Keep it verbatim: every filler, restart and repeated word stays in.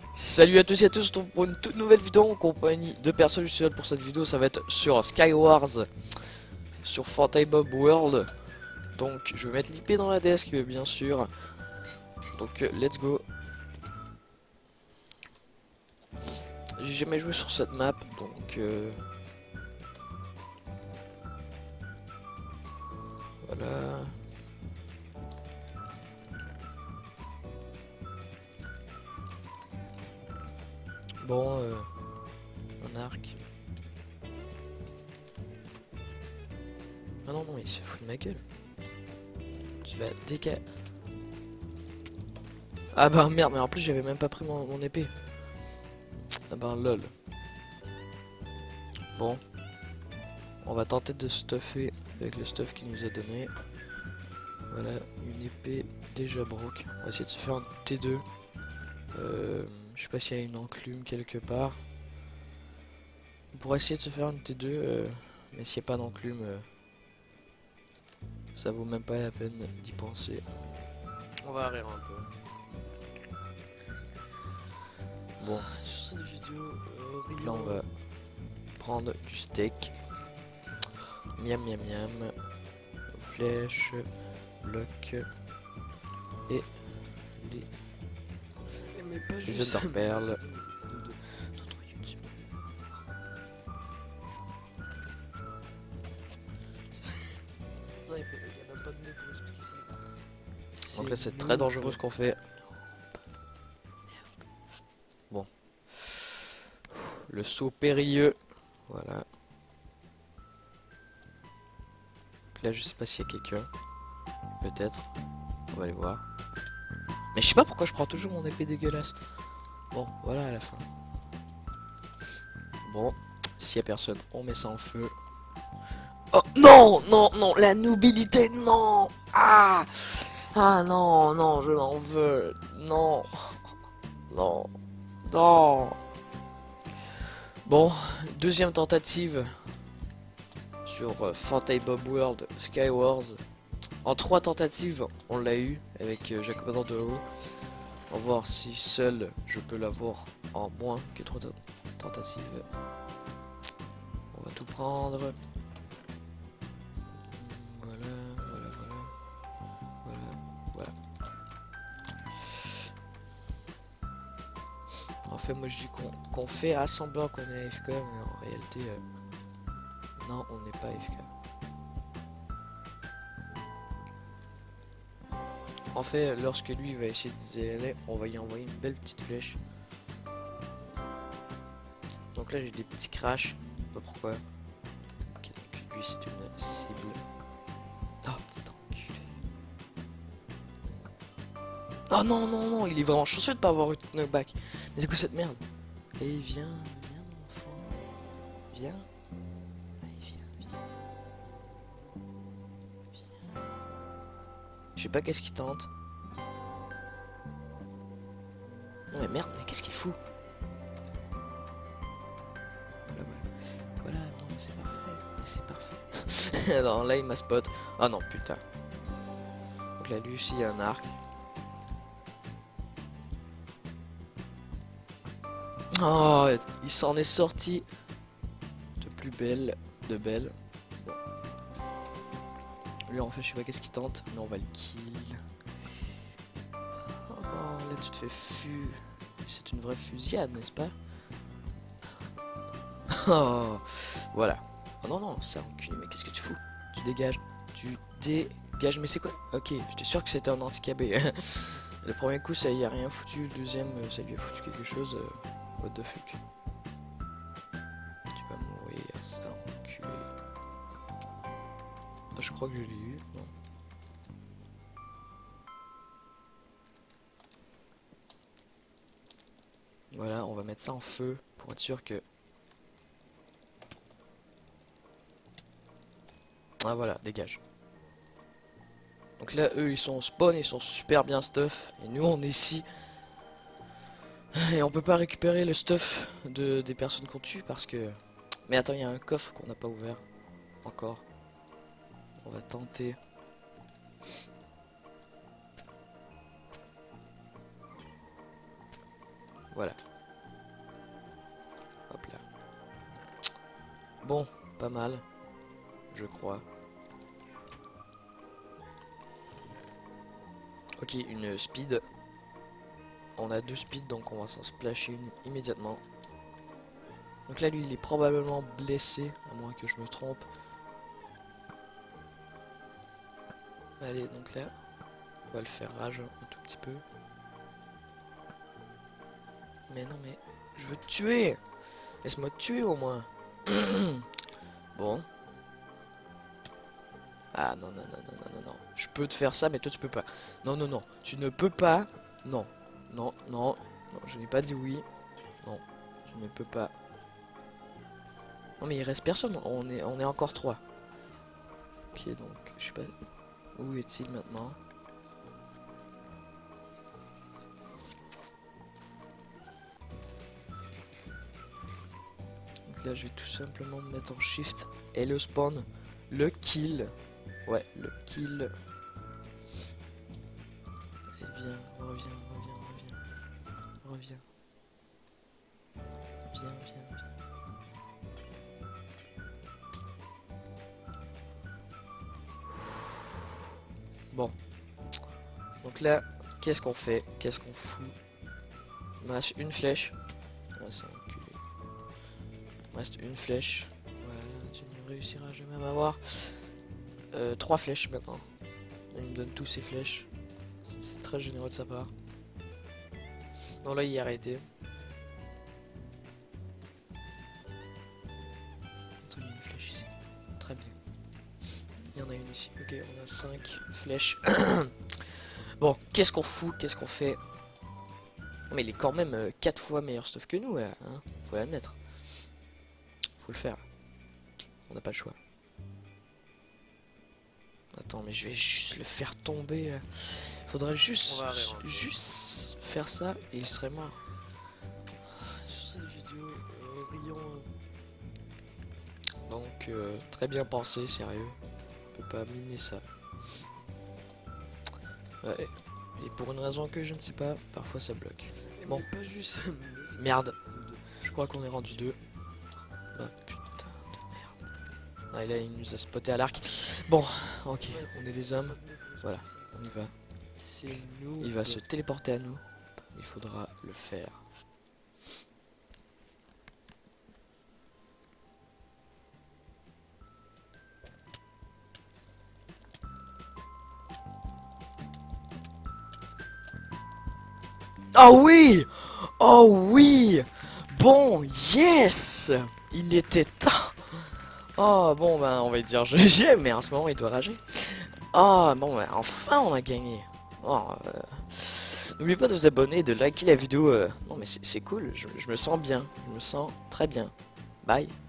Salut à tous et à tous, on se retrouve pour une toute nouvelle vidéo en compagnie de personnes. Je suis là pour cette vidéo, ça va être sur Skywars, sur Fantasy-Bob World. Donc je vais mettre l'I P dans la desk bien sûr. Donc euh, let's go. J'ai jamais joué sur cette map, donc euh... voilà. Bon, euh... un arc. Ah non non, il se fout de ma gueule. Tu vas déca... Ah bah merde, mais en plus j'avais même pas pris mon, mon épée. Ah bah lol. Bon, on va tenter de stuffer avec le stuff qu'il nous a donné. Voilà, une épée déjà broke. On va essayer de se faire un T deux. Euh, je sais pas s'il y a une enclume quelque part. On pourrait essayer de se faire une T deux, euh, mais s'il n'y a pas d'enclume, euh, ça vaut même pas la peine d'y penser. On va rire un peu. Bon, sur cette vidéo, euh, là on va prendre du steak. Miam miam miam. Flèche, bloc et les, mais pas les juste œufs d'or perles. Donc là c'est très dangereux ce qu'on fait. Bon. Le saut périlleux. Voilà. Là je sais pas s'il y a quelqu'un. Peut-être. On va aller voir. Mais je sais pas pourquoi je prends toujours mon épée dégueulasse. Bon, voilà à la fin. Bon, s'il y a personne, on met ça en feu. Oh non, non, non, la nobilité, non. Ah, ah non, non, je m'en veux. Non, non, non. Bon, deuxième tentative sur euh, Fantasy-Bob World Skywars. En trois tentatives, on l'a eu avec euh, Jacobin de haut. On va voir si seul je peux l'avoir en moins que trois tentatives. On va tout prendre. Voilà, voilà, voilà. Voilà, voilà. En fait, moi je dis qu'on qu'on fait à semblant qu'on est A F K, mais en réalité, euh, non, on n'est pas A F K. En fait, lorsque lui va essayer d'y aller, on va y envoyer une belle petite flèche. Donc là, j'ai des petits crashs. Je sais pas pourquoi. Ok, donc lui, c'est une cible. Oh, petit enculé. Oh non, non, non, il est vraiment chanceux de pas avoir eu de knockback. Mais c'est quoi cette merde? Et viens, viens, mon enfant. Viens. Allez, viens, viens. Viens. Je sais pas qu'est-ce qu'il tente. Non mais merde, mais qu'est-ce qu'il fout? Voilà, voilà. Voilà, non, c'est parfait. C'est parfait. Non, là il m'a spot. Ah non, putain. Donc là, lui aussi, il y a un arc. Oh, il s'en est sorti de plus belle, de belle. Bon. Lui, en fait, je sais pas qu'est-ce qu'il tente, mais on va le kill. Oh, là, tu te fais fu. C'est une vraie fusillade, n'est-ce pas? Oh, voilà. Oh non, non, c'est enculé, mais qu'est-ce que tu fous? Tu dégages. Tu dégages, mais c'est quoi? Ok, j'étais sûr que c'était un anti-cabé. Le premier coup, ça y a rien foutu. Le deuxième, ça lui a foutu quelque chose. What the fuck? Tu vas mourir, ça enculé. Ah, je crois que je l'ai eu, non? Voilà, on va mettre ça en feu pour être sûr que... Ah voilà, dégage. Donc là, eux, ils sont au spawn, ils sont super bien stuff. Et nous, on est ici. Et on peut pas récupérer le stuff de, des personnes qu'on tue parce que... Mais attends, il y a un coffre qu'on n'a pas ouvert. Encore. On va tenter. Voilà. Hop là. Bon, pas mal. Je crois. Ok, une speed. On a deux speeds, donc on va s'en splasher une immédiatement. Donc là, lui, il est probablement blessé, à moins que je me trompe. Allez, donc là, on va le faire rage un tout petit peu. Mais non, mais je veux te tuer. Laisse-moi te tuer au moins. Bon. Ah non, non, non, non, non, non, non. Je peux te faire ça, mais toi, tu peux pas. Non, non, non. Tu ne peux pas. Non. Non, non. Non, je n'ai pas dit oui. Non, tu ne peux pas. Non, mais il reste personne. On est, on est encore trois. Ok, donc, je sais pas. Où est-il maintenant? Donc là, je vais tout simplement me mettre en shift et le spawn. Le kill. Ouais, le kill. Et viens, reviens, reviens, reviens. Reviens. Viens, viens, viens. Bon. Donc là, qu'est-ce qu'on fait? Qu'est-ce qu'on fout? Il me reste une flèche. Ah, c'est enculé. Il me reste une flèche. Voilà, tu ne réussiras jamais à m'avoir. Euh, trois flèches maintenant. Il me donne tous ses flèches. C'est très généreux de sa part. Non, là, il est arrêté. Attends, il y a une flèche ici. Très bien. Il y en a une ici. Ok, on a cinq flèches. Bon, qu'est-ce qu'on fout? Qu'est-ce qu'on fait? Mais il est quand même euh, quatre fois meilleur stuff que nous, hein, faut l'admettre. Faut le faire. On n'a pas le choix. Attends, mais je vais juste le faire tomber. Là. Faudrait juste, juste faire ça et il serait mort. Sur cette vidéo, euh, rions. Donc, euh, très bien pensé, sérieux. On peut pas miner ça. Ouais. Et pour une raison que je ne sais pas, parfois ça bloque. Bon. Mais pas juste. Merde. Je crois qu'on est rendu deux. Ah putain de merde. Ah, et là il nous a spoté à l'arc. Bon, ok, on est des hommes. Voilà, on y va. C'est nous. Il va se téléporter à nous. Il faudra le faire. Oh oui! Oh oui! Bon, yes! Il était temps! Oh bon, ben on va dire G G, mais en ce moment il doit rager. Oh bon, ben, enfin on a gagné. Oh, euh... N'oubliez pas de vous abonner, de liker la vidéo. Euh... Non mais c'est cool, je, je me sens bien, je me sens très bien. Bye!